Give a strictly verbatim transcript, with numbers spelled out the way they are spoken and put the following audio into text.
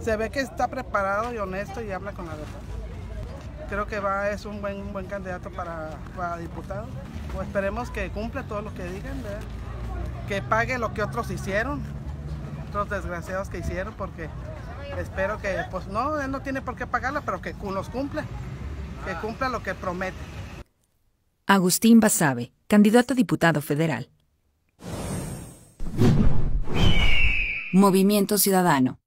Se ve que está preparado y honesto y habla con la verdad. Creo que va, es un buen, un buen candidato para, para diputado. Pues esperemos que cumpla todo lo que digan, ¿verdad? Que pague lo que otros hicieron, otros desgraciados que hicieron, porque espero que, pues no, él no tiene por qué pagarla, pero que los cumpla, que cumpla lo que promete. Agustín Basabe, candidato a diputado federal. Movimiento Ciudadano.